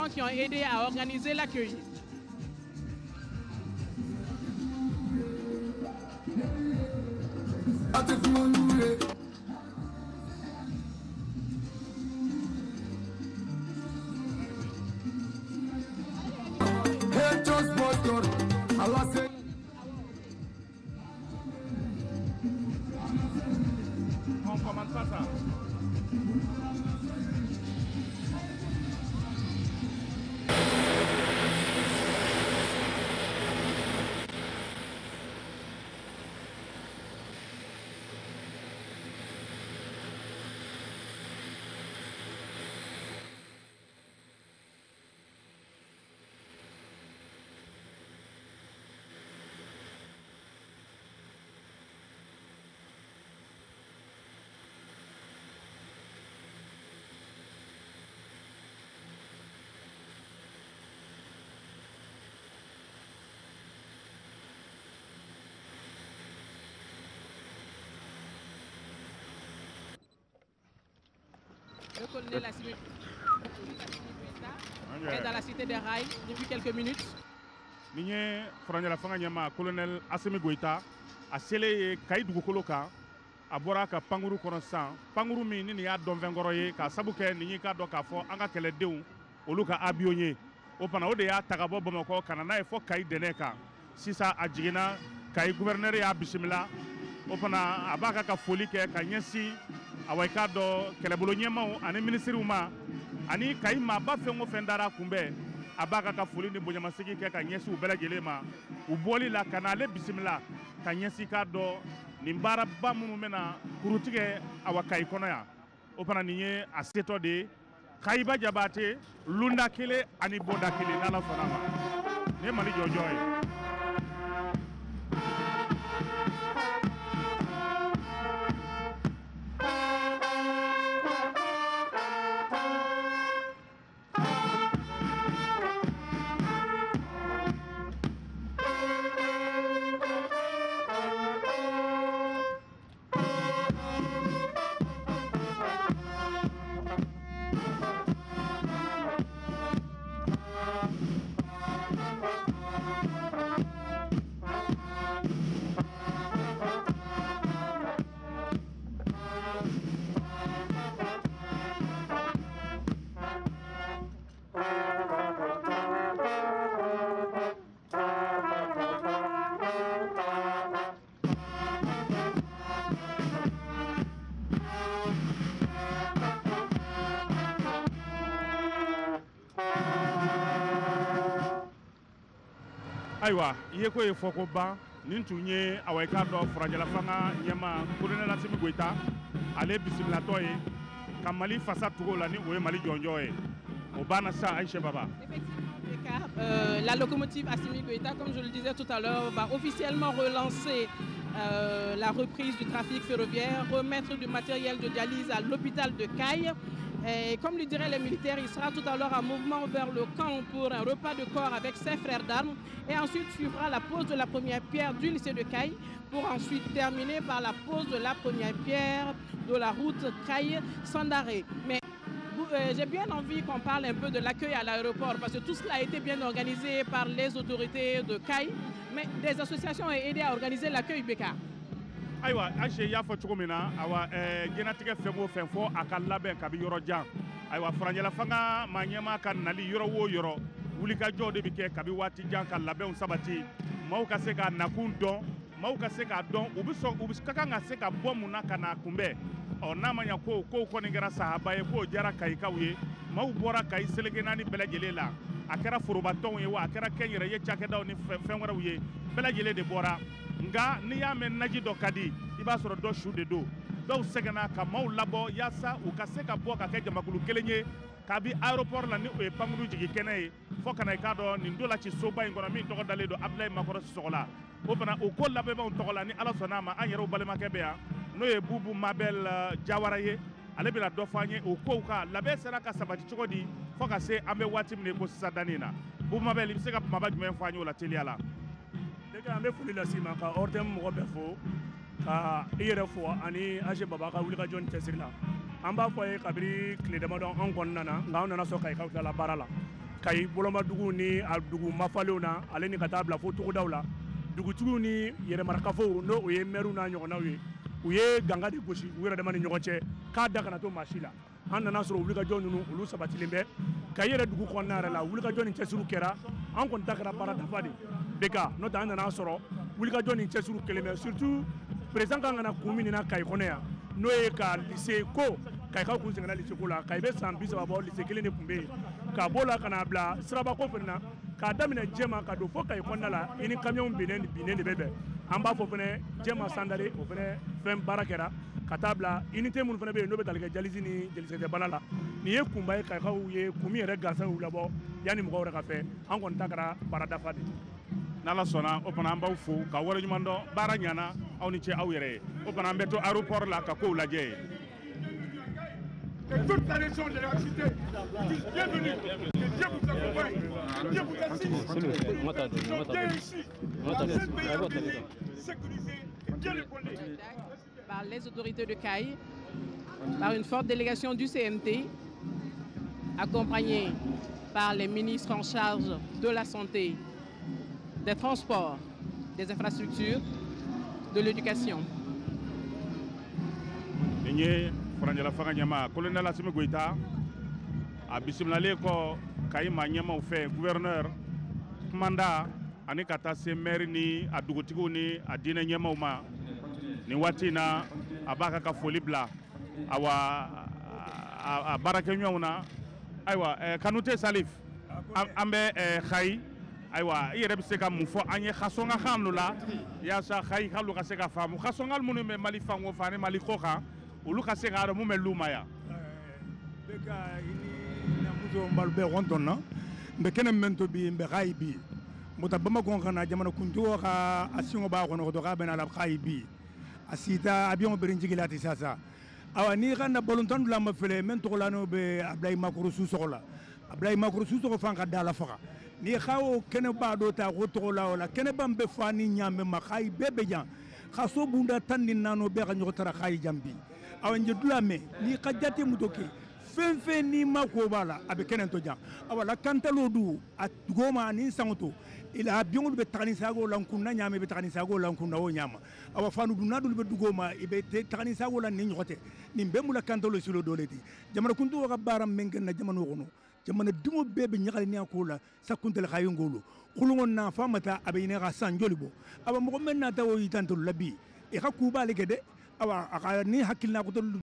qui ont aidé à organiser l'accueil. On commence pas ça. Le colonel Assimi Goïta est dans la cité des rails depuis quelques minutes. Niye Frangela Fanga Nyama, colonel Assimi Goïta, a scellé Kaïdou Koloka, a Boraka Panguru Konosan, Panguru Mini ni a don Vengoroye, ka Sabuke, Nika Doka for Anga Keledeu, Oluka Abionye, Opana Odea, Tagabo Bomoko, Kanana, e fo Kaï Deneka, Sisa Adjigena, Kaï gouverneur ya Bisimila, Opana Abaka ka Folike, Kanyesi, Awaika do Kelebolo Nyama, Ani Ministre Uma, Ani Kaïma Bafengo Fendara Kumbe, Abaka ka foli ni bonyamasigi ke ka ɲɛsi u bɛɛ lajɛlen ma u bɔli la ka na ale bisimila ka ɲɛsi ka dɔ nin baaraba minnu bɛna kurutigɛ awa Kayi kɔnɔ yan o fana nin ye a setɔ de ye Kayiba Jabate lunda kelen ani bɔda kelen n'Ala sɔnna ma nin ye Mali jɔnjɔn ye. Ayiwa iye ko ye fɔko ban nin tun ye Awaika dɔ Frangela Fanga ɲɛma colonel Assimi Goïta ale bisimilatɔ ye ka Mali fasa tugo la ni o ye Mali jɔnjɔn ye o banna sa Aïcha Baba. Effectivement, la locomotive Assimi Goïta, comme je le disais tout à l'heure, va officiellement relancer la reprise du trafic ferroviaire, remettre du matériel de dialyse à l'hôpital de Kayi. Et comme le diraient les militaires, il sera tout à l'heure en mouvement vers le camp pour un repas de corps avec ses frères d'armes. Et ensuite suivra la pose de la première pierre du lycée de Kayi pour ensuite terminer par la pose de la première pierre de la route Kayi-Sandaré. Mais j'ai bien envie qu'on parle un peu de l'accueil à l'aéroport parce que tout cela a été bien organisé par les autorités de Kayi. Mais des associations ont aidé à organiser l'accueil Beka. Ayiwa Aïcha y'a fɔ cogo min na awa jɛnatigɛ fɛn o fɛn fɔ a ka labɛn kabi yɔrɔ jan ayiwa Frangela Fanga maa ɲɛmaa ka nali yɔrɔ o yɔrɔ wulikajɔ de bɛ kɛ kabi waati jan ka labɛnw sabati maaw ka se ka nakun dɔn maaw ka se k'a dɔn u bɛ ka kan ka se ka bɔ mun na ka na kunbɛn ɔ n'a ma ɲɛ ko kow kɔni kɛra sahaba ye k'o diyara Kayikaw ye maaw bɔra Kayi seleke naani bɛɛ lajɛlen la a kɛra forobatɔnw ye wa a kɛra kɛnyɛrɛye cakɛdaw ni fɛn wɛrɛw ye bɛɛ lajɛlen de bɔra nga n'i y'a mɛn naji dɔ ka di i b'a sɔrɔ dɔ su de don dɔw sɛgɛnna ka maaw labɔ yaasa u ka se ka bɔ ka kɛ jamakulu kelen ye kabi aéroport la ni o ye Panguru jigi kɛnɛ ye fɔ kana i k'a dɔn nin don la ci soba in kɔnɔ min tɔgɔ dalen don Abdulaye Makɔrɔ Sisɔgɔla o fana o ko labɛnbɛnw tɔgɔ la ni Ala sɔnna a ma an yɛrɛw balimakɛ bɛ yan n'o ye Bubu Mabel Jawara ye ale bɛna dɔ fɔ an ye o kow ka labɛn sera ka sabati cogo di fɔ ka se an bɛ waati min ko sisan danni na Bubu Mabel i bɛ se ka kumaba jumɛn fɔ an ye o la teliya la. An bɛ foli lase ma ka ordre mɔgɔ bɛɛ fo ka i yɛrɛ fɔ ani Aïcha Baba ka wulikajɔ ni cɛsiri la an b'a fɔ a ye kabini tile damadɔ an kɔnɔna na nka an nana sɔn Kayikaw tilala baara la Kayi Bolomadugu ni a dugu mafalew na ale ni ka taa bila fo togodaw la dugutigiw ni yɛrɛmarakafow n'o o ye maire n'a ɲɔgɔnnaw ye u ye ganga de gosi u yɛrɛ dama ni ɲɔgɔn cɛ k'a da kana to maa si la an nana sɔrɔ wulikajɔ ninnu olu sabatilen bɛ Kayi yɛrɛ dugu kɔnɔna yɛrɛ la wulikajɔ ni cɛsiriw kɛra an kɔni ta kɛra baara dafa de beka n'o tɛ an nana sɔrɔ wulikajɔ ni cɛsiriw kelen bɛ surtout président kan kana kun min na Kayi kɔnɔ yan n'o ye ka lycée ko Kayikaw kun sɛgɛnna lycée ko la Kayi bɛ san 30 bɔ lycée kelen de tun bɛ yen ka b'o la ka na bila sirabako fana na k'a daminɛ Jɛma ka don fo Kayi kɔnɔna la i ni camion binnen de bɛ bɛn an b'a fɔ fana Jɛma Sandare o fana fɛn baara kɛra ka taa bila unité minnu fana bɛ yen n'o bɛ tali kɛ dialyse ni jelisɛtɛ bana la nin ye kunba ye Kayikaw ye kun min yɛrɛ gansan y'u labɔ yanni mɔgɔw yɛrɛ ka fɛ an kɔni ta kɛra baara dafa de n'Ala sɔnna o fana an b'aw fo ka wale ɲuman dɔn baara ɲana aw ni cɛ aw yɛrɛ ye o fana an bɛ to aéroport la ka kow lajɛ yen. Que toute la région de la cité disent bienvenue, que Dieu vous accompagne, que Dieu vous assiste, ils sont bien ici, dans ce pays sécurisé et bien épaulé. Par les autorités de Kayi, par une forte délégation du CMT, accompagnée par les ministres en charge de la santé, des transports, des infrastructures, de l'éducation. Franjala fanga ɲɛma colonel Assimi Goïta a bisimilalen kɔ Kayi maa ɲɛmaw fɛ gouverneur kumanda ani ka taa se maire ni a dugutigiw ni a diinɛ ɲɛmaw ma nin waati in na a b'a ka foli bila awa a baarakɛɲɔgɔnw na ayiwa Kanute Salif an bɛ Kayi ayiwa I yɛrɛ bɛ se ka mun fɔ an ye Kasɔnga kan dɔ la yaasa Kayi k'olu ka se ka faamu Kasɔnga minnu bɛ Mali fanko fɛ ani Mali kɔ kan olu ka se ka mun bɛ luma ya beka ini na muso mbalu bɛ wɔntɔn na mbe kɛnɛ min to bi mbe Kayi bi mota Bamako kana jamana kuntigiw ka asingo b'a kɔnɔ ko k'a bɛna la Kayi bi a sita avion bɛ jigin la ti sasa awa ni ka na balontan dula ma fele men tɔgɔ la no bɛ Ablaye Makoro Susɔgɔ la Ablaye Makoro Susɔgɔ fan ka dala faga ni xawo kɛnɛ ba do ta ko tɔgɔ la wala kɛnɛ ban bɛ fa ni ɲamɛ ma Kayi bɛɛ bɛ jan xaso bunda tan ni nano bɛɛ ka ɲɔgɔn tara Kayi jambi awa njedula me ni ka jate mutoke fɛn fɛn ni ma ko b'a la a bɛ kɛnɛ to jan awa la kantalo du a tugoma ni sangoto ila abiyon bɛ tagani sago la kunna ɲame bɛ tagani sago la kunna o ɲama awa fanu dunna dul bɛ dugoma i bɛ tagani sago la ni ɲɔgɔtɛ nin bɛɛ mula kantalo silo dole ti jamana kuntu ka baara min kɛ na jamana kɔnɔ jamana dungo bɛɛ bɛ ɲagali ni ko la sa kuntel Kayi ngolo kulungo na fama ta a bɛ ɲini ka san joli bɔ awa mɔgɔ mɛn na ta o yitantolo la bi e ka kuba le kɛ dɛ awa a ka ni hakilina ko